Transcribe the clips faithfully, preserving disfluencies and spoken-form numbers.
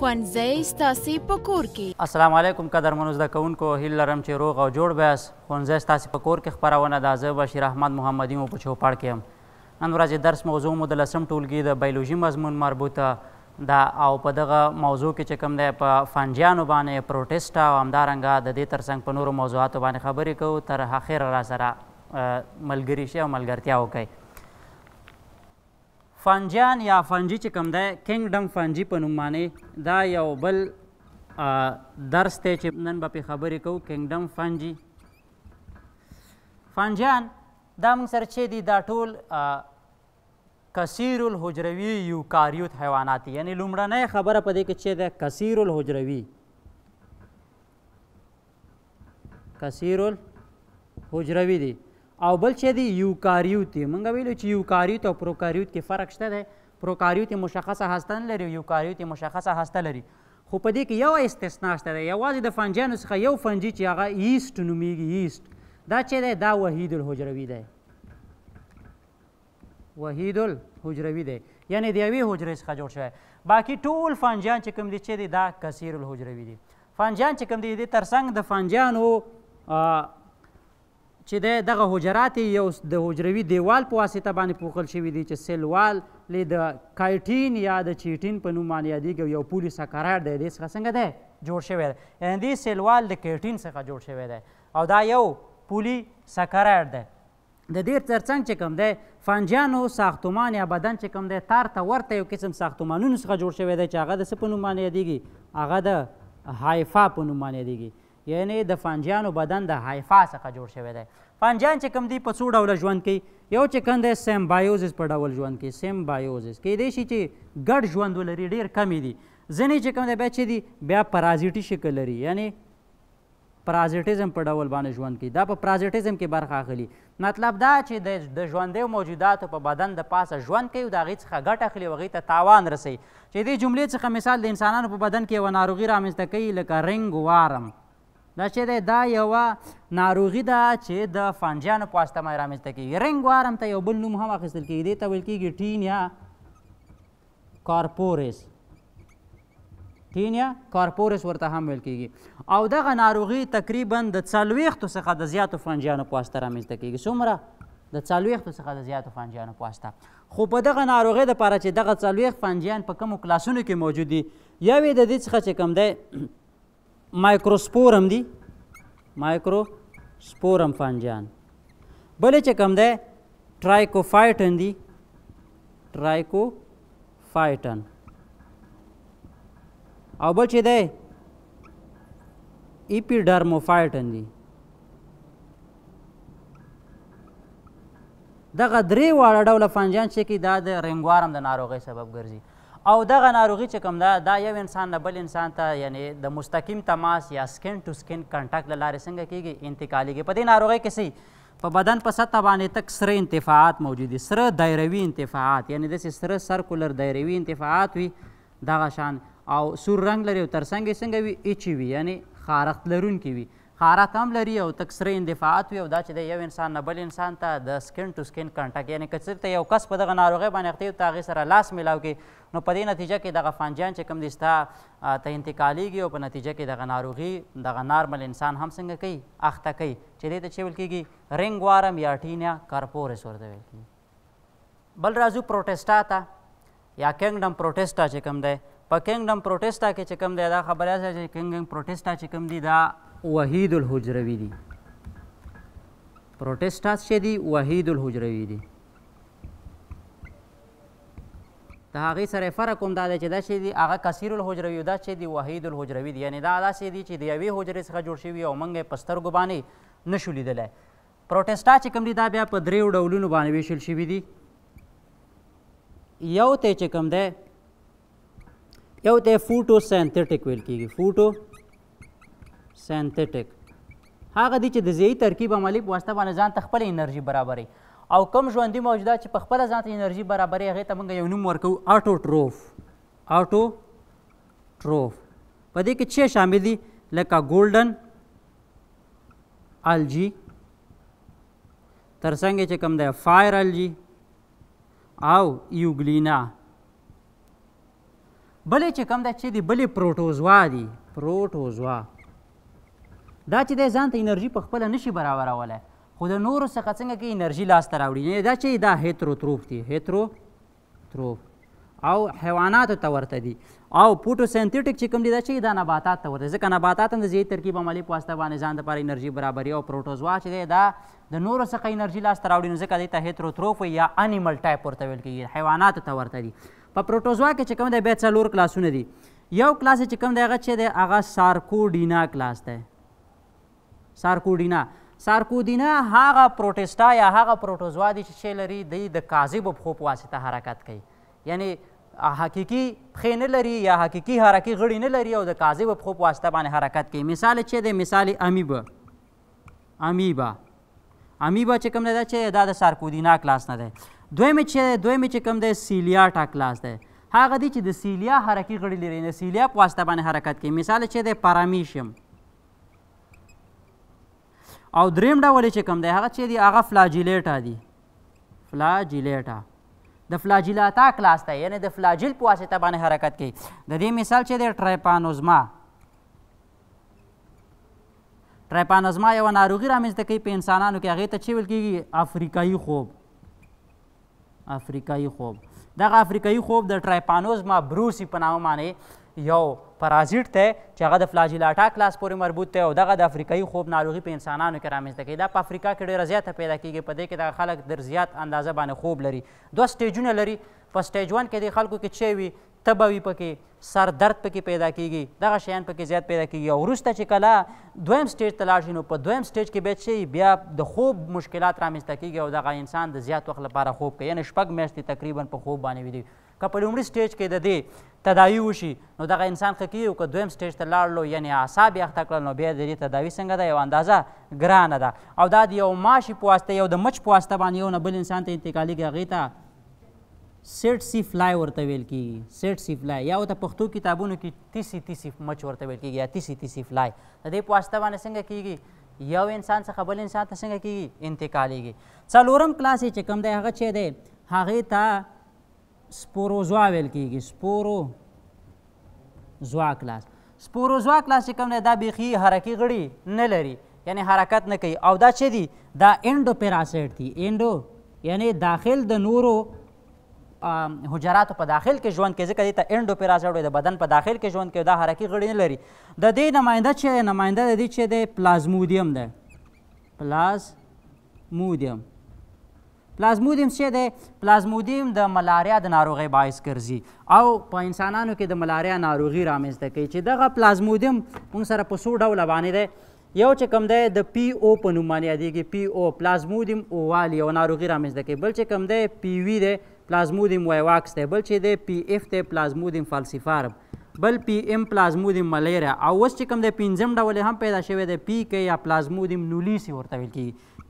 ښوونځی ستاسې په کور کې. السلام علیکم قدرمنو زده کوونکو، هیله لرم چې روغ او جوړ بیاست. ښوونځی ستاسې په کور کې خپرونه ده. زه بشیر احمد محمدي مو په چوپړ کې یم. نن ورځې درس موضوع مو د لسم ټولګي د بيولوژي مضمون مربوطه ده او په دغه موضوع کې چې کوم دی په فنجیانو باندې پروټیسټ او همدارنګه د دې ترڅنګ په نورو موضوعاتو باندې خبرې کوو. تر اخره را سره ملګري شئ او ملګرتیا وکئ. فنجیان یا فنجي چې کوم دی کنګډم فنجي په نوم باندې دا یو بل درس دی چې نن به پرې خبرې کوو. کنګډم فنجي فنجیان دا موږ سره چې دي دا ټول کثیر الحجروي یوکاریوت حیوانات دي. یعنې لومړنۍ خبره په دې کې چې دی کثیر الحجروي کثیر الحجروي دي او بل چې دی یوکاریوت دی. موږ ویلو چې یوکاریوت او پروکاریوت کې فرق شته دی. پروکاریوت مشخصه هسته نه لري، یوکاریوت مشخصه هسته لري. خو په دې کې یو استثنا شته دی. یوازې د فنجیانو څخه یو فنجي چې هغه ایسټ نومیږي. ایسټ دا چې دی دا وحید الحجروي دی. وحید الحجروي دی یعنې د یوې حجرې څخه جوړ شوی. باقي ټول فنجیان چې کوم دي چې دی دا کثیر الحجروي دي. فنجیان چې کوم دي د ترڅنګ د فنجیانو چې دی دغه حجرات یو د حجروي دیوال په واسطه باندې پوښل شوي دي چې سیل وال د کایټین یا د چیټین په نوم باندې یادېږي او یو پولي سکراید دی دې څخه څنګه دی جوړ شوی دی. یعنې دې سیل وال د کیټین څخه جوړ شوی دی او دا یو پولي سکراید دی. د دې ترڅنګ چې کوم دی فنجیانو ساختمان یا بدن چې کوم دی تار ته ورته یو قسم ساختمانونو څخه جوړ شوی دی چې هغه د څه په نوم باندې یادېږي؟ هغه د هایفا په نوم باندې یادېږي. یعنې د فنجیانو بدن د هایفا څخه جوړ شوی دی. فنجیان چې کوم دی په څو ډوله ژوند کوي. یو چې کوم دی سیمبایوزس په ډول ژوند کوي. سیمبایوزس کیدای شي چې ګډ ژوند ولري، ډېر کمې دي. ځینې چې کوم دی بیا چې دي بیا پرازیټي شکل لري، یعنې پرازیټیزم په ډول باندې ژوند کوي. دا په پرازیټیزم کې برخه اخلي. مطلب دا چې د ژوندیو موجوداتو په بدن د پاسه ژوند کوي او د هغې څخه ګټه اخلي او هغې ته تاوان رسوي. چې دې جملې څخه مثال د انسانانو په بدن کې یوه ناروغي رامنځته کوي لکه رنګ وارم. دا چې دی دا یوه ناروغي ده چې د فنجیانو په واسطه باندې رامنځته کېږي. رنګ وارم ته یو بل نوم هم اخیستل کېږي. دې ته ویل کېږي ټینیا کارپورس. ټینیا کارپورس ورته هم ویل کېږي. او دغه ناروغي تقریبا د څلوېښتو څخه د زیاتو فنجیانو په واسطه رامنځته کېږي. څومره؟ د څلوېښتو څخه د زیاتو فنجیانو په واسطه. خو په دغه ناروغۍ دپاره چې دغه څلوېښت فنجیان په کومو کلاسونو کې موجود دي، یو یې د دې څخه چې کوم دی مایکروسپورم دي، مایکروسپورم فنجیان. بل چې کوم دی ټرایکوفایټن دي، ټرایکوفایټن. او بل چې دی ایپیډرموفایټن دي. دغه درې واړه ډوله فنجیان چې کوي دا د رنګوارم د ناروغۍ سبب ګرځي. او دغه ناروغي چې کوم ده دا یو انسان نه بل انسان ته یعنې د مستقیم تماس یا سکن ټو سکن کنټکټ له لارې څنګه کېږي؟ انتقالېږي. په دې ناروغۍ کې څه په بدن په سطحه باندې تک سره انتفاعات موجود دي، سره دایروي انتفاعات، یعنې داسې سره سرکولر دایروي انتفاعات وي دغه شان. او سور رنګ لري او ترڅنګ یې څنګه وي؟ ایچي وي، یعنې خارښت لرونکي وي. خارښت هم لري او تک سره اندفاعات وي. او دا چې دی یو انسان نه بل انسان ته د سکن ټو سکن کنټکټ، یعنې که چېرته یو کس په دغه ناروغۍ باندې اخته وي ته هغې سره لاس میلاو کړي نو په دې نتیجه کې دغه فنجیان چې کوم دي ستا ته انتقالېږي او په نتیجه کې دغه ناروغي دغه نارمل انسان هم څنګه کوي؟ اخته کوي. چې دې ته چې ویل کېږي رنګ وارم یا ټینیا کارپورس ورته ویل کېږي. بل راځو پروټیسټا ته یا کنګډم پروټیسټا چې کوم دی. په کنګډم پروټیسټا کې چې کوم دی دا خبره ده چې کنګډم پروټیسټا چې کوم دي دا وحید الحجروي دي. پروټیسټاس چې دي وحید الحجروي دي. د هغې سره فرق هم دا دی چې دا چې دي هغه کثیر الحجروي دا چې دي وحید الحجروي دي. یعنې دا داسې دي چې د یوې حجرې څخه جوړ شوي او موږ یې په سترګو باندې نشو لیدلی. پروټیسټا چې کوم دي دا بیا په دریو ډولونو باندې ویشل شوي دي. یو ته چې کوم دی یو ته فوټو سینتھیټک ویل کېږي. فوټو سینتھیټک هغه دي چې د ضیعي ترکیب عملي په واسطه باندې ځان ته خپله انرژي برابروي. او کم ژوندي موجودات چې په خپله ځان ته انرژي برابروي هغې ته موږ یو نوم ورکوو آټوټروف. آټوټروف په دې کې څه شامل دي؟ لکه ګولډن الجي، ترڅنګ چې کوم دی فایر الجي او یوګلینا. بلې چې کوم دی چې دی بلې پروټوزوا دي پروټوزوا دا چې دی ځان ته انرژي په خپله نشي برابرولی خو د نورو څخه څنګه کې انرژي لاسته راوړي دا چې دا هیتروتروف دي هیتروتروف او حیواناتو ته ورته دي او فوټوسنتیټیک چې کوم دي دا چې دا نباتات ته ورته ځکه نباتات هم د ضیاعي ترکیب عملي په واسطه باندې ځان دپاره انرژي برابروي او پروټوزوا چې دی دا د نورو څخه انرژي لاسته راوړي نو ځکه دې ته هیتروتروف یا انیمل ټایپ ورته ویل کېږي حیواناتو ته ورته دي په پروټوزوا کې چې کوم دی بیا څلور کلاسونه دي یو کلاس چې کوم دی هغه چې دی هغه سارکوډینا کلاس دی سارکوډینا سارکوډینا هغه پروټیسټا یا هغه پروټوزوا دي چې شی لري دی د کاذبو پښو په واسطه حرکت کوي یعنی حقیقي پښې نه لري یا حقیقي حرکي غړي نه لري او د کاذبو پښو په واسطه باندې حرکت کوي مثال چې دی مثال امیبا امیبا امیبا چې کوم دی دا چې دا د سارکوډینا کلاس نه دی دویمې چې دویمې چې کوم دی سیلیاټا کلاس دی هغه دی چې د سیلیا حرکي غړي لري د سیلیا په واسطه باندې حرکت کوي مثال چې دی پارامیشیم او دریم ډول چې کوم دی هغه چې دی هغه فلاجیلیټا دی فلاجیلیټا د فلاجیلاتا کلاس دی یعنی د فلاجیل په واسطه باندې حرکت کوي د دې مثال چې دی ټریپانوزما ټریپانوزما یوه ناروغي رامنځته کوي په انسانانو کې هغې ته چې ویل کېږي افریقایي خوب افریقایي خوب دغه افریقایي خوب د ټریپانوزما بروسی په نامه باندې یو پرازیټ دی چې هغه د فلاجیلاټا کلاس پورې مربوط دی او دغه د افریقایي خوب ناروغي په انسانانو کې رامنځته کوي دا په افریقا کې ډېره زیاته پیدا کېږي په دې کې دغه خلک در زیات اندازه باندې خوب لري دوه سټیجونه لري په سټیج ون کې د خلکو کې چې وي تبه وي پکې سر درد پکې پیدا کېږي دغه شیان پکې زیات پیدا کېږي او وروسته چې کله دویم سټیج ته لاړ شي نو په دویم سټیج کې بیا چې بیا د خوب مشکلات رامنځته کېږي او دغه انسان د زیات وخت لپاره خوب کوي یعنې شپږ میاشتې تقریبا په خوب باندې وي که په لومړي سټیج کې د دې تداوي وشي نو دغه انسان ښه کېږي او که دویم سټیج ته لاړلو یعنې اعصاب یې اخته کړل نو بیا د دې تداوي څنګه ده یو اندازه ګرانه ده او دا د یو ماشي په واسطه یو د مچ په واسطه باندې یو نه بل انسان ته انتقالېږي هغې ته سیټ سی فلای ورته ویل کېږي سیټ سی فلای یا ورته پښتو کتابونو کې تیسي تیسي مچ ورته ویل کېږي یا تیسي تیسي فلای د دې په واسطه باندې څنګه کېږي یو انسان څخه بل انسان ته څنګه کېږي انتقالېږي څلورم کلاس یې چې کوم دی هغه چې دی هغې ته سپوروزوا ویل کېږي سپوروزوا کلاس سپوروزوا کلاس چې کوم دی دا بیخي حرکي غړي نه لري یعنې حرکت نه کوي او دا چې دي دا انډو پیراسایټ دي انډو یعنې داخل د نورو حجراتو په داخل کې ژوند کوي ځکه دې ته انډو پیراسایټ وایي د بدن په داخل کې ژوند کوي دا حرکي غړي نه لري د دې نماینده چې نماینده د دې چې دی پلازمودیم دی پلازمودیم پلازمودیم چې دی پلازمودیم د ملاریا د ناروغۍ باعث ګرځي او په انسانانو کې د ملاریا ناروغي رامنځته کوي چې دغه پلازمودیم موږ سره په څو ډوله باندې دی یو چې کوم دی د پی او په نوم باندې یادېږي پی او پلازمودیم اووال یو ناروغي رامنځته کوي بل چې کوم دی پی وي دی پلازمودیم وایواکس دی بل چې دی پی اف دی پلازمودیم فالسیفارم بل پی ام پلازمودیم ملیریا او اوس چې کوم دی پنځم ډول هم پیدا شوی دی پی کې یا پلازمودیم نولیسی ورته ویل کېږي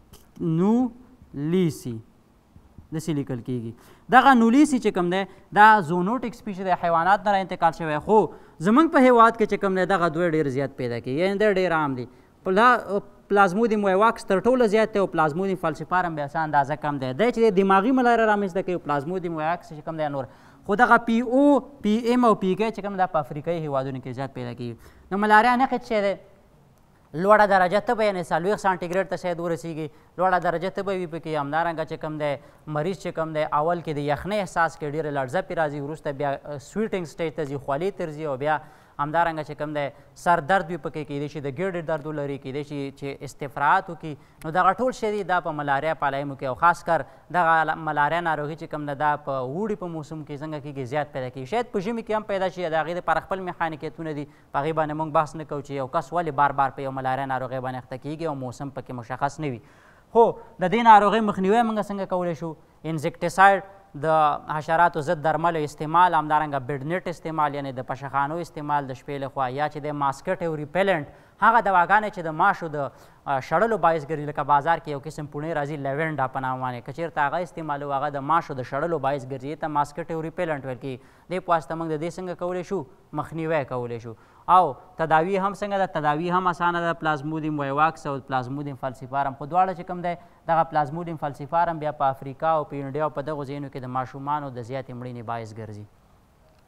نولیسی داسې لیکل کېږي دغه نولیسی چې کوم دی دا زونوټیک سپیشي د حیوانات نه را انتقال شوی خو زموږ په هیواد کې چې کوم دی دغه دوی ډېر زیات پیدا کېږي یعنې دی ډېر عام دی پلازمودیم وایواکس تر ټولو زیات دی او پلازمودیم فالسیفارم بیا څه اندازه کم دی دی چې د دماغي ملاریا رامنځته کوي پلازمودیم وایواکس چې کوم دی نور خو دغه پی او پی ام او پی کې چې کوم دا په افریقایي هیوادونو کې زیات پیدا کېږي نو ملاریا نښې چې دی لوړه درجه تبه یعنې څلوېښت سانټیګریډ ته شاید ورسېږي لوړه درجه تبه وي پکې همدارنګه چې کوم دی مریض چې کوم دی اول کې د یخنۍ احساس کې ډېره لړزه پرې راځي وروسته بیا سویټنګ سټیج ته ځي خولې ته ځي او بیا همدارنګه چې کوم دی سر درد وي پکې کېدای شي د ګیډې درد ولري کېدای شي چې استفراحات وکړي نو دغه ټول شی دی دا په ملاریا پالایمو کې او خاص کر دغه ملاریا ناروغي چې کوم ده دا په اوړي په موسم کې څنګه کېږي زیات پیدا کېږي شاید په ژمي کې هم پیدا شي د هغې دپاره خپل میخانیکیتونه دي په هغې باندې موږ بحث نه کوو چې یو کس ولې بار بار په یو ملاریا ناروغۍ باندې اخته کېږي او موسم پکې مشخص نه وي خو د دې ناروغۍ مخنیوی موږ څنګه کولی شو انزیکټیسایډ د حشراتو ضد درملو استعمال همدارنګه بیډنیټ استعمال یعنې د پشخانو استعمال د شپې لخوا یا چې د ماسکټ او ریپیلنټ هغه دواګانې چې د ماشو د شړلو باعث ګرځي لکه بازار کې یو قسم پوڼې راځي لیونډا په نامه باندې که چېرته هغه استعمالو هغه د ماشو د شړلو باعث ګرځي ته ماسکټ او ریپیلنټ ویل کېږي دې په واسطه موږ د دې څنګه کولی شو مخنیوی کولی شو او تداوی هم څنګه ده تداوی هم اسانه ده پلازمودیم وایواکس او پلازمودیم فالسیفارم خو دواړه چې کوم دی دغه پلازمودیم فالسیفارم بیا په افریقا او په انډیا او په دغو ځایونو کې د ماشومانو د زیاتې مړینې باعث ګرځي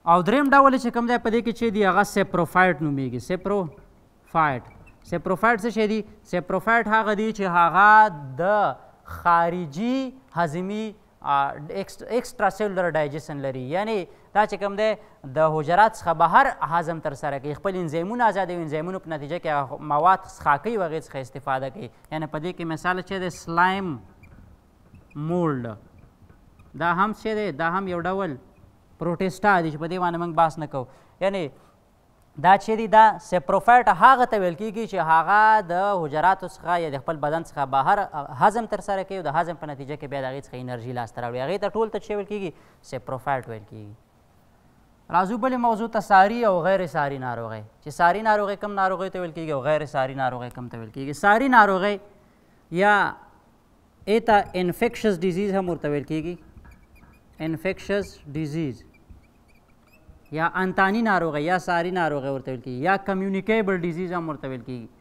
او دریم ډول چې کوم دی په دې کې چې دی هغه سپروفایټ نومیږي. سپروفایټ سپروفایټ څه شی دی؟ سپروفایټ هغه دی چې هغه د خارجي هضمي ایکسټرا سیلولر ډایجیشن لري، یعنی دا چې کوم دی د حجرات څخه بهر هضم ترسره کوي، خپل انزیمونه ازادوي، انزیمونو په نتیجه کې هغه مواد څښاک کوي او هغې څخه استفاده کوي. یعنی په دې کې مثال چې دی سلایم مولډ، دا هم څه دی؟ دا هم یو ډول پروټیسټا دی چې په دې باندې موږ بحث نه کوو. یعنی دا چې دی دا سپروفایټ هغه ته ویل کېږي چې هغه د حجراتو څخه یا د خپل بدن څخه بهر هضم ترسره کوي او د هضم په نتیجه کې بیا د هغې څخه انرژي لاسته راوړي، هغې ته ټول ته چې ویل کېږي؟ سپروفایټ ویل کېږي. راځو بلې موضوع ته، ساري او غیر ساري ناروغۍ. چې ساري ناروغۍ کوم ناروغۍ ته ویل کېږي او غیر ساري ناروغۍ کوم ته ویل کېږي؟ ساري ناروغۍ یا ایته انفیکشس ډیزیز هم ورته ویل کېږي، انفیکشس ډیزیز یا انتاني ناروغۍ یا ساري ناروغۍ ورته ویل کېږي، یا کمیونیکیبل ډیزیز هم ورته ویل کېږي،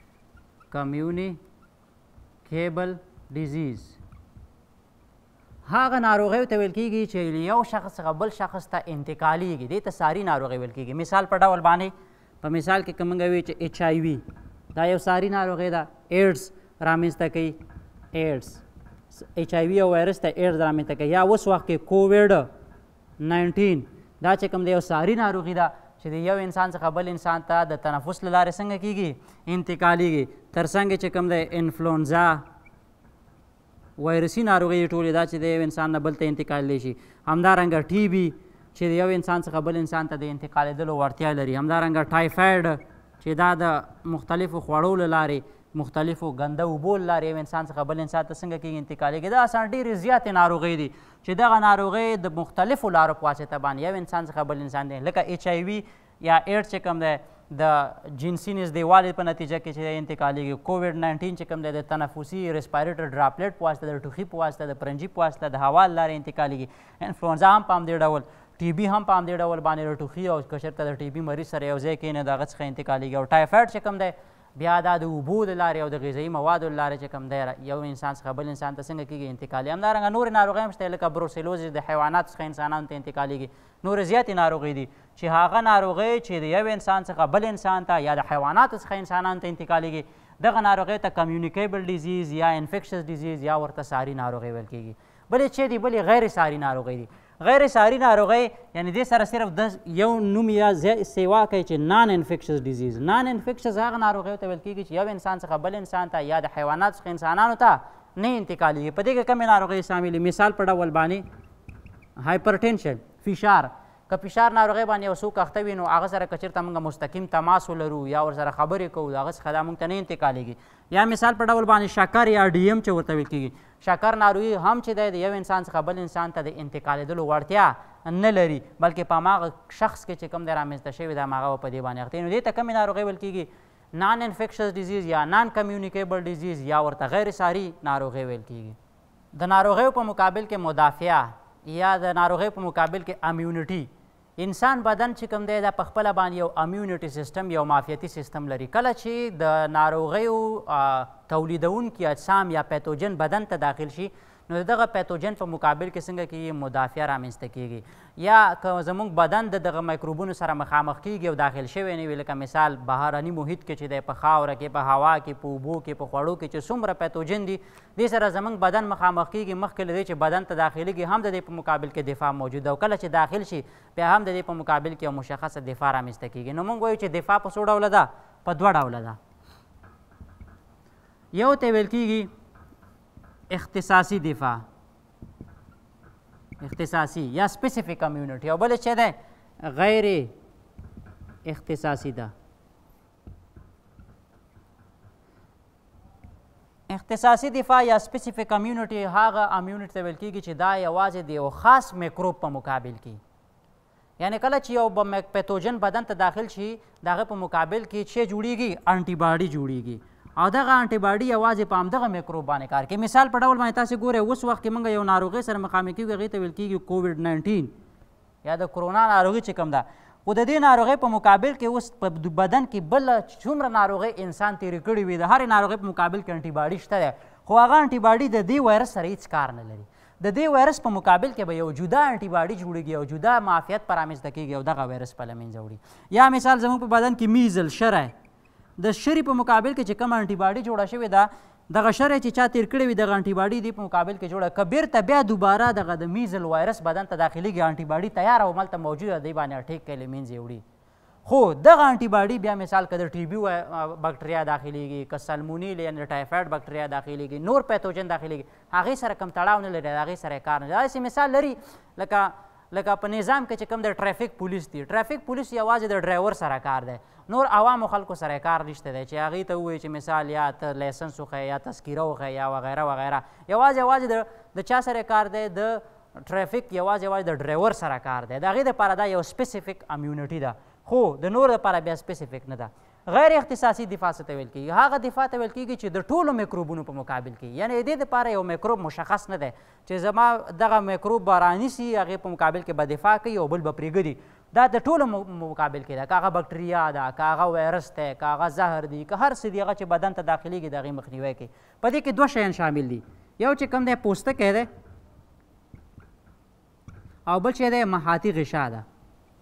کمیونیکیبل ډیزیز. هغه ناروغیو ته ویل کېږي چې یو شخص څخه بل شخص ته انتقالیږي، دې ته ساري ناروغۍ ویل کېږي. مثال په ډول باندې په مثال کې که موږ وایو چې ایچ آی وي دا یو ساري ناروغۍ ده، ایډز رامنځته کوي، ایډز ایچ آی وي او ویروس ته ایډز رامنځته کوي. یا اوس وخت کې کوویډ ناینټین دا چې کوم دی یو ساري ناروغي ده چې د یو انسان څخه بل انسان ته د تنفس له لارې څنګه کېږي؟ انتقالیږي. تر څنګ چې کوم دی انفلونزا ویروسي ناروغۍ ټولې دا چې د یو انسان نه بل ته انتقالیدلی شي. همدارنګه ټي بي چې د یو انسان څخه بل انسان ته د انتقالېدلو وړتیا لري. همدارنګه ټایفاید چې دا د مختلفو خوړو له لارې، مختلفو ګنده اوبو له لارې یو انسان څخه بل انسان ته څنګه کېږي؟ انتقالیږي. دا اسان ډېرې زیاتې ناروغۍ دي چې دغه ناروغۍ د مختلفو لارو په واسطه باندې یو انسان څخه بل انسان دی، لکه ایچ آی وي یا ایډز چې کوم دی د جنسي نږدېوالي په نتیجه کې چې انتقالیږي. کوویډ ناینټین چې کوم دی د تنفسي ریسپایریټر ډراپلیټ په واسطه، د ټوخي په واسطه، د پرنجي په واسطه، د هوا له لارې انتقالیږي. انفلونزا هم په همدې ډول، ټي بي هم په همدې ډول باندې د ټوخي او که چېرته د ټي بي مریض سره یو ځای کښېني د هغه څخه انتقالیږي. او ټایفاید چې کوم دی بیا دا د اوبو له لارې او د غذایي موادو له لارې چې کوم دی یو انسان څخه بل انسان ته څنګه کېږي؟ انتقالي. همدارنګه نورې ناروغۍ هم شته لکه بروسیلوزس د حیواناتو څخه انسانانو ته انتقالیږي. نورې زیاتې ناروغۍ دي چې هغه ناروغۍ چې د یو انسان څخه بل انسان ته یا د حیواناتو څخه انسانانو ته انتقالیږي، دغه ناروغۍ ته کمیونیکیبل ډیزیز یا انفیکشس ډیزیز یا ورته ساري ناروغۍ ویل کېږي. بلې چې دي بلې غیر ساري ناروغۍ دي. غیر ساري ناروغۍ یعنې دې سره صرف د یو نوم یا سیوا کوي چې نان انفیکشس ډیزیز. نان انفیکشس هغه ناروغیو ته ویل کېږي چې یو انسان څخه بل انسان ته یا د حیواناتو څخه انسانانو ته نه انتقالیږي. په دې کې کومې ناروغۍ شاملې؟ مثال په ډول باندې هایپرټینشن، فشار. که فشار ناروغۍ باندې یو څوک اخته وي نو هغه سره که چېرته موږ مستقیم تماس ولرو یا ورسره خبرې کوو، د هغه څخه دا موږ ته نه انتقالیږي. یا مثال په ډول باندې شکر یا ډي ایم چې ورته ویل کېږي. شکر ناروغي هم چې دی د یو انسان څخه بل انسان ته د انتقالېدلو وړتیا نه لري، بلکې په هماغه شخص کې چې کوم دی رامنځته شوي دی هماغه به په دې باندې اخته. نو دې ته کومې ناروغۍ ویل کېږي؟ نان انفیکشس ډیزیز یا نان کمیونیکیبل ډیزیز یا ورته غیر ساري ناروغۍ ویل کېږي. د ناروغیو په مقابل کې مدافعه یا د ناروغیو په مقابل کې امیونټي. انسان بدن چې کوم دی دا په خپله باندې یو امیونټي سیستم، یو معافیتي سیستم لري. کله چې د ناروغیو تولیدونکي اجسام یا پیتوجن بدن ته داخل شي نو د دغه پیتوجن په مقابل کې څنګه کېږي؟ مدافعه رامنځته کېږي. یا که زموږ بدن د دغه میکروبونو سره مخامخ کېږي او داخل شوی نه وي، لکه مثال بهرني محیط کې چې دی په خاوره کې، په هوا کې، په اوبو کې، په خوړو کې چې څومره پیتوجن دي دې سره زموږ بدن مخامخ کېږي. مخکې له دې چې بدن ته داخلېږي هم د دې په مقابل کې دفاع موجود ده، او کله چې داخل شي بیا هم د دې په مقابل کې یو مشخصه دفاع رامنځته کېږي. نو موږ وایو چې دفاع په څو ډوله ده؟ په دوه ډوله ده. یو ته ویل کېږي اختصاصي دفاع، اختصاصي یا سپیسیفیک امیونټي، او بل چې دی غیر اختصاصي ده. اختصاصي دفاع یا سپیسیفیک امیونټي هغه امیونټي ته ویل کېږي چې دا یوازې د یو خاص میکروب په مقابل کې، یعنی کله چې یو پیتوجن بدن ته داخل شي د هغه په مقابل کې چې جوړیږي انټي باډي جوړیږي، او دغه انټي باډي یوازې په همدغه میکروب باندې کار کوي. مثال په ډول باندې تاسې ګورئ اوس وخت کې موږ یو ناروغۍ سره مخامخ کېږو، هغې ته ویل کېږي کوویډ ناینټین یا د کرونا ناروغي چې کوم ده. خو د دې ناروغۍ په مقابل کې اوس په بدن کې بله څومره ناروغۍ انسان تېرې کړي وي، د هرې ناروغۍ په مقابل کې انټي باډي شته دی، خو هغه انټي باډي د دې وایرس سره هېڅ کار نه لري. د دې وایرس په مقابل کې به یو جدا انټي باډي جوړېږي او جدا معافیت په رامنځته کېږي او دغه وایرس په له منځه وړي. یا مثال زموږ په بدن کې میزل شری د شری په مقابل کې چې کوم انټي باډي جوړه شوې ده دغه شری چې چا تیر کړی وي دغه انټي باډي دی په مقابل کې جوړه که بیرته بیا دوباره دغه د میزل وایرس بدن ته داخلېږي انټي باډي تیار او هملته موجوده دی باندې اټیک کوي له منځه یې وړي. خو دغه انټي باډي بیا مثال که د ټي بي بکټریا داخلېږي که سلمونیل یعنې ټایفاید بکټریا داخلېږي نور پیتوجن داخلېږي هغې سره کوم تړاو نه لري هغې سره یې کار نه لري. داسې مثال لري لکه لکه په نظام کې چې کوم د ټرافیک پولیس دی ټرافیک پولیس یوازې د ډرایور سره کار دی نور عوامو خلکو سره یې کار نشته دی چې هغې ته ووایي چې مثال یا ته لایسنس وښیه یا تذکیره وښیه یا وغیره وغیره یوازې یوازې د چا سره کار دی د ټرافیک یوازې یوازې د ډرایور سره کار دی د هغې دپاره دا یو سپیسیفیک امیونټي ده خو د نور دپاره بیا سپیسیفیک نه ده. غیر اختصاصي دفاع څه ته ویل کېږي هغه دفاع ته ویل کېږي چې د ټولو میکروبونو په مقابل کې یعنې دې دپاره یو میکروب مشخص نه دی چې زما دغه میکروب به رانیسي هغې په مقابل کې به دفاع کوي او بل به پرېږدي دا د ټولو مقابل کې ده که هغه بکټریا ده که هغه وایرس دی که هغه زهر دی که هر څه دی هغه چې بدن ته داخلېږي د هغې مخنیوی کوي. په دې کې دوه شیان شامل دي یو چې کوم دی پوستکی دی او بل چې دی محاطي غشا ده.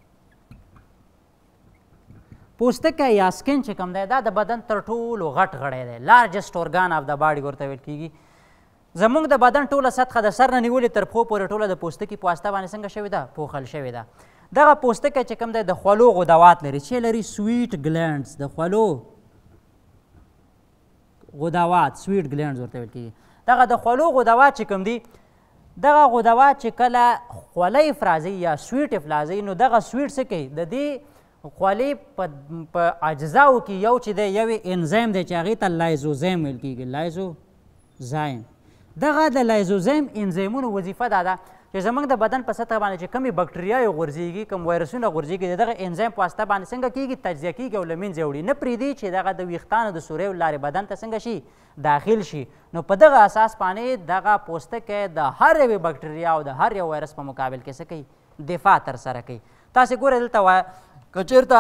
پوستکی یا سکن چې کوم دی دا د بدن تر ټولو غټ غړی دی لارجسټ ارګان اف د باډي ورته ویل کېږي. زموږ د بدن ټوله سطحه د سر نه نیولې تر پښو پورې ټوله د پوستکي په واسطه باندې څنګه شوې ده پوښل شوې ده. دغه پوستکی چې کوم دی د خولو غدوات لري چې لري سویټ ګلینډز د خولو غدوات سویټ ګلینډز ورته ویل کېږي. دغه د خولو غدوات چې کوم دي دغه غدوات چې کله خوله افرازوي یا سویټ افرازوي نو دغه سویټ څه کوي د دې خولې په اجزاو کې یو چې دی یو انزیم دی چې هغې ته لایزوزیم ویل کېږي لایزوزایم. دغه د لایزوزیم انزیمونو وظیفه دا ده چې زموږ د بدن په سطحه باندې چې کومې بکټریاوې غورځېږي کوم وایرسونه غورځېږي د دغه انزیم په واسطه باندې څنګه کېږي تجزیه کېږي او له منځه یې وړي نه پرېږدي چې دغه د ویښتانو د سوریو لارې بدن ته څنګه شي داخل شي. نو په دغه اساس باندې دغه پوستکی د هر یوې بکټریا او د هر یو وایرس په مقابل کې څه کوي دفاع ترسره کوي. تاسې ګورئ دلته وایه که چېرته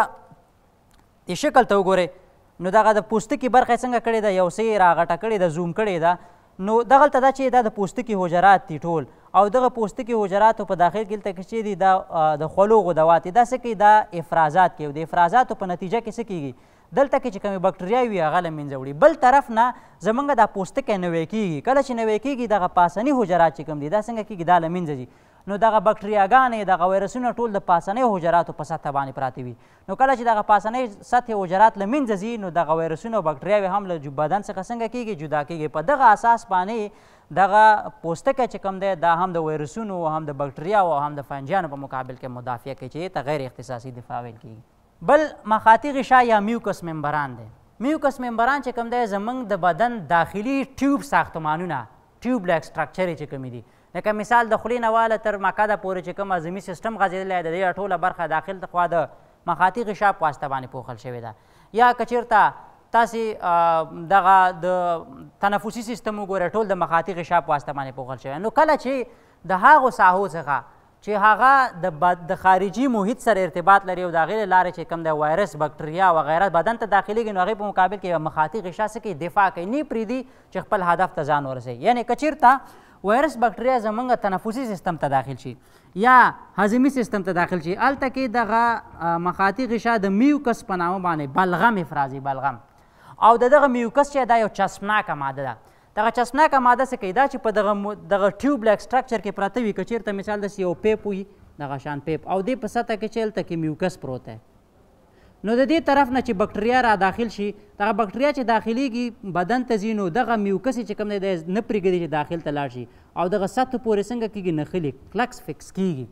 دې شکل ته وګورئ نو دغه د پوستکي برخه یې څنګه کړې ده یو څه یې راغټه کړې ده زوم کړې ده نو دغلته دا چې دا د پوستکي حجرات دي ټول او دغه پوستکي حجراتو په داخل کې دلته کې چې دي دا د خولو غدوات دي دا څه کوي دا افرازات کوي د افرازاتو په نتیجه کې څه کېږي دلته کې چې کومې بکټریاوې وي هغه له منځه وړي. بل طرف نه زموږ دا پوستکی نوی کېږي کله چې نوی کېږي دغه پاسني حجرات چې کوم دي دا څنګه کېږي دا له منځه ځي نو دغه بکټریاګانې دغه وایرسونه ټول د پاسنۍ حجراتو په سطحه باندې پراته وي. نو کله چې دغه پاسنۍ سطحې حجرات له منځه ځي نو دغه وایرسونه او بکټریاوې هم له بدن څخه څنګه کېږي جدا کېږي. په دغه اساس باندې دغه پوستکی چې کوم دی دا هم د وایرسونو هم د بکټریاو او هم د فنجیانو په مقابل کې مدافع کوي چې ته غیر اختصاصي دفاع ویل کېږي. بل مخاطي غشا یا میوکس ممبران دی. میوکس ممبران چې کوم دی زموږ د بدن داخلي ټیوب ساختمانونه ټیوب لایک سټرکچر چې کومې دي لکه مثال د خولې نه واله تر مکده پورې چې کوم هضمي سیسټم غځېدلی د دې ټوله برخه داخل خوا د مخاطي غشا په واسطه باندې پوښل شوې ده. یا که چېرته تاسې دغه د تنفسي سیستم وګورئ ټول د مخاطي غشا په واسطه باندې پوښل شوی. نو کله چې د هغو ساحو څخه چې هغه د خارجي محیط سره ارتباط لري او د هغې له لارې چې کوم د وایرس بکټریا وغیره بدن ته داخلېږي نو هغې په مقابل کې مخاطي غشا څه کوي دفاع کوي نه یې پرېږدي چې خپل هدف ته ځان ورسوي. یعنې که چېرته وایرس بکټریا زموږ تنفسي سیستم ته داخل شي یا هضمي سیستم ته داخل شي هلته کې دغه مخاطي غشا د میوکس په نامه باندې بلغم افرازي بلغم او د دغه میوکس چې دا یو چسبناکه ماده ده. دغه چسبناکه ماده څه کوي دا چې په دغه دغه ټیوب لایک سټرکچر کې پراته وي که چېرته مثال داسې یو پیپ وي دغه شان پیپ او دې په سطحه کې چې هلته کې میوکس پروت دی نو د دې طرف نه چې بکټریا را داخل شي دغه بکټریا چې داخلېږي بدن ته ځي نو دغه میوکس چې کوم دی دی نه پرېږدي چې داخل ته لاړ شي او دغه سطحو پورې څنګه کېږي نښلي کلکس فکس کېږي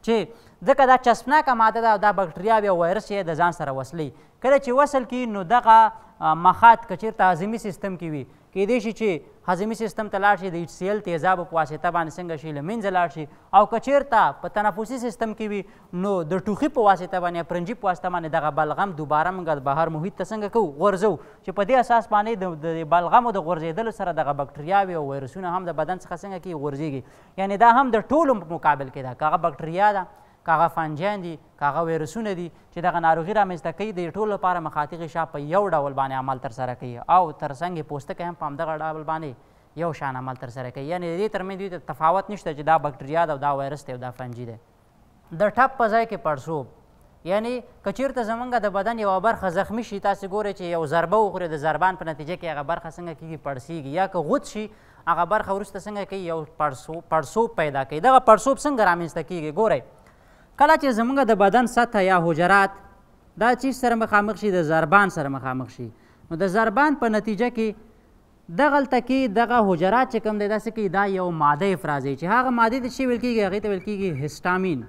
چې ځکه دا چسبناکه ماده ده او دا بکټریاوې او وایرس یې د ځان سره وصلوي. کله چې وصل کړي نو دغه مخاط که چېرته هضمي سیستم کې وي کیدای شي چې هضمي سیستم ته لاړ شي د ایچ سی ایل تیزابو په واسطه باندې څنګه شي له منځه لاړ شي او که چېرته په تنفسي سیستم کې وي نو د ټوخي په واسطه باندې یا پرنجي په واسطه باندې دغه بلغم دوباره موږ د بهر محیط ته څنګه کوو غورځو چې په دې اساس باندې د بلغمو د غورځېدلو سره دغه بکټریاوې او وایرسونه هم د بدن څخه څنګه کېږي غورځېږي. یعنې دا هم د ټولو په مقابل کې ده که هغه بکټریا ده که هغه فنجیان دي که هغه وایرسونه دي چې دغه ناروغي رامنځته کوي د ټولو لپاره مخاطي غشا په یو ډول باندې عمل ترسره کوي او تر څنګ یې پوستکی هم په همدغه ډول باندې یو شان عمل ترسره کوي. یعنې د دې ترمنځ دوی ته تفاوت نشته چې دا بکټریا ده او دا وایرس دی او دا فنجي دی. د ټپ په ځای کې پړسوب، یعنې که چېرته زمونږ د بدن یوه برخه زخمي شي، تاسې ګورئ چې یو ضربه وخوري، د ضربان په نتیجه کې هغه برخه څنګه کېږي پړسېږي، یا که غوڅ شي هغه برخه وروسته څنګه کوي یو پړسوب پیدا کوي. دغه پړسوب څنګه رامنځته کېږي؟ ګورئ کله چې زمونږ د بدن سطحه یا حجرات دا چیز سره مخامخ شي، د ضربان سره مخامخ شي، نو د ضربان په نتیجه کې دغلته کې دغه حجرات چې کوم دی دا څه کوي، دا یو ماده افرازوي چې هغه مادې ته چې ویل کېږي هغې ته ویل کېږي هسټامین.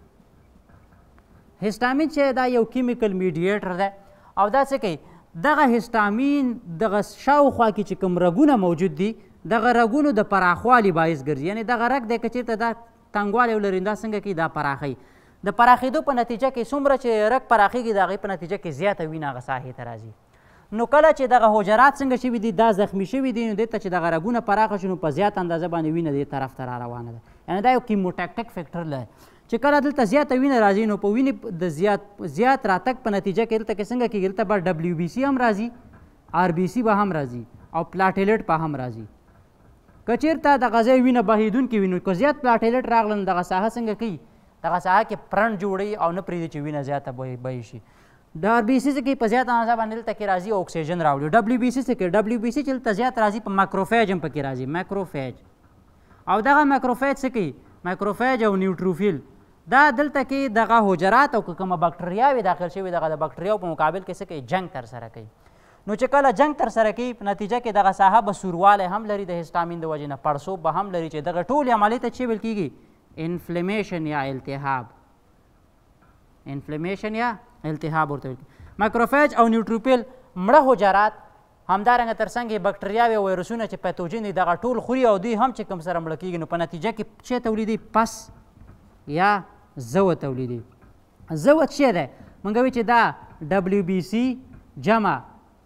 هسټامین چې دا یو کیمیکل میډیټر دی او دا څه کوي، دغه هسټامین دغه شاوخوا کې چې کوم رګونه موجود دي دغه رګونو د پراخوالي باعث ګرځي. یعنې دغه رګ دی که چېرته دا تنګوالی ولري دا څنګه کوي، دا پراخوي. د پراخېدو په نتیجه کې څومره چې رګ پراخېږي د هغې په نتیجه کې زیاته وینه هغه ساحې ته راځي. نو کله چې دغه حجرات څنګه شوي دي دا زخمي شوي دي، نو دې ته چې دغه رګونه پراخه شي نو په زیات اندازه باندې وینه دې طرف ته را روانه ده. یعنې دا یو کیموټیکټک فیکټر لري چې کله دلته زیاته وینه راځي نو په وینې د زیات زیات راتګ په نتیجه کې دلته کې څنګه کېږي، دلته به ډبلیو بي سي هم راځي، آر بي سي به هم راځي او پلاټیلیټ به هم راځي. که چېرته دغه ځای وینه بهېدونکې وي نو که زیات پلاټیلیټ راغله نو دغه ساحه څنګه کوي، دغه ساحه کې پرنټ جوړوي او نه پرېږدي چې وینه زیاته بهې شي. د آر بي سي څه کوي، په زیات اندازه باندې دلته کې راځي او اکسیجن راوړي. ډبلیو بي سي څه کوي، ډبلیو بي سي چې دلته زیات راځي په مایکروفیج هم پکې راځي، مایکروفیج. او دغه مایکروفیج څه کوي، مایکروفیج او نیوټروفیل دا دلته کې دغه حجرات او که کومه بکټریاوې داخل شوي دغه د بکټریاو په مقابل کې څه کوي، جنګ ترسره کوي. نو چې کله جنګ ترسره کوي په نتیجه کې دغه ساحه به سوروالی هم لري د هسټامین د وجې نه، پړسوب به هم لري چې دغه ټولې عملې ته چې ویل کېږي انفلیمیشن یا التهاب. انفلیمیشن یا التهاب ورته ویل کېږي. مایکروفیج او نیوټروفیل مړه حجرات، همدارنګه تر څنګ یې بکټریاوې او ویروسونه چې پیتوجن دي دغه ټول خوري او دوی هم چې کوم سره مړه کېږي نو په نتیجه کې څه تولیدي، پس یا زوه تولیدي. زوه څه دی؟ موږ وایو چې دا ډبلیو بي سي جمع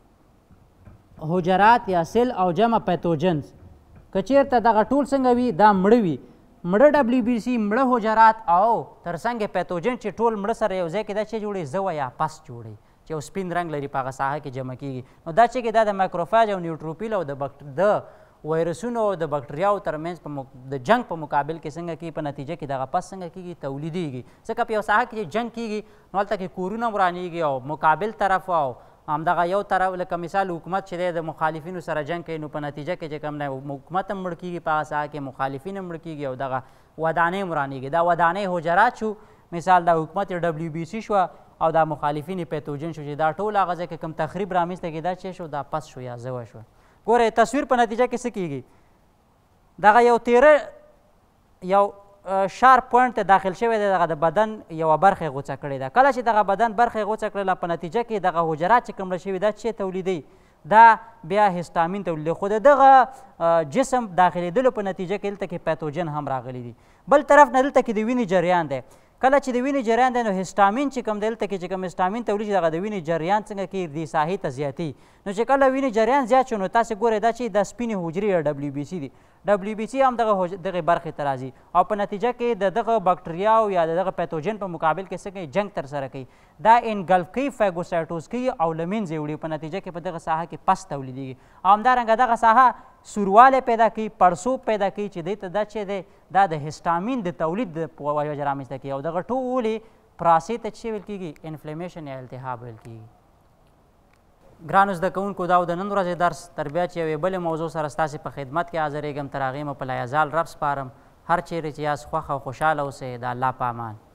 حجرات یا سیل او جمع پیتوجنز، که چېرته دغه ټول څنګه وي دا مړه وي، مړه ډبلیو بي سي، مړه حجرات او تر څنګ پیتوجن چې ټول مړه سره یو ځای کې دا چې جوړوي زوه یا پس جوړوي چې یو سپین رنګ لري په هغه ساحه کې جمع کېږي. نو دا چې کې دا د مایکروفاج او نیوټروفیل او د ویروسونو او د بکټریاو ترمنځ د جنګ په مقابل کې څنګه کېږي، په نتیجه کې دغه پس څنګه کېږي، تولیدېږي. ځکه په یو ساحه کې چې جنګ کېږي نو هلته کې کورونه ورانېږي او مقابل طرف او همدغه یو طرف لکه مثال حکومت چې دی د مخالفینو سره جنګ کوي نو په نتیجه کې چې کوم دی حکومت هم مړ کېږي په هغه ساحه کې، مخالفین هم مړ کېږي او دغه ودانۍ هم ورانېږي. دا ودانۍ حجرات شو، مثال دا حکومت ډبلیو بي سي شوه او دا مخالفین پیتوجن شو چې دا ټول هغه ځای کې کوم تخریب رامنځته کېږي دا چې شو، دا پس شو یا زوه شوه. ګورئ تصویر په نتیجه کې څه کېږي، دغه یو تیره یو شارپ پوینټ ته داخل شوی دی، دغه د بدن یوه برخه یې غوڅه کړې ده. کله چې دغه بدن برخه یې غوڅه کړله په نتیجه کې دغه حجرات چې کوم مړه شوي دا چې تولیدوي، دا بیا هسټامین تولیدوي. خو د دغه جسم داخلېدلو په نتیجه کې دلته کې پیتوجن هم راغلی دي. بل طرف نه دلته کې د وینې جریان دی، کله چې د وینې جریان دی نو هسټامین چې کوم دی دلته کې چې کوم هسټامین تولید شي دغه د وینې جریان څنګه کېږي دې ساحې ته زیاتېږي. نو چې کله وینې جریان زیات شو نو تاسې ګورئ دا چې دا سپینې حجرې یا ډبلیو بي سي دي، ډبلیو بي سي هم دغه دغې برخې ته راځي او په نتیجه کې د دغه بکټریاو یا د دغه پیتوجن په مقابل کې څه کوي، جنګ ترسره کوي. دا انګلف کوي، فاګوسایټوز کوي او له منځه یې وړي، په نتیجه کې په دغه ساحه کې پس تولیدېږي او همدارنګه دغه ساحه سوروالی پیدا کوي، پړسوب پیدا کوي چې دې ته دا چې دی دا د هسټامین د تولید په وجه رامنځته کوي او دغه ټولې پراسې ته چې ویل کېږي انفلیمیشن یا التهاب ویل کېږي. ګرانو زده کوونکو دا و د نن ورځې درس، تر بیا چې یوې بلې موضوع سره ستاسې په خدمت کې حاضرېږم، تر هغې مو په لایزال رب سپارم. هر چیرې چې یاست خوښ او خوشحاله اوسئ. د الله په امان.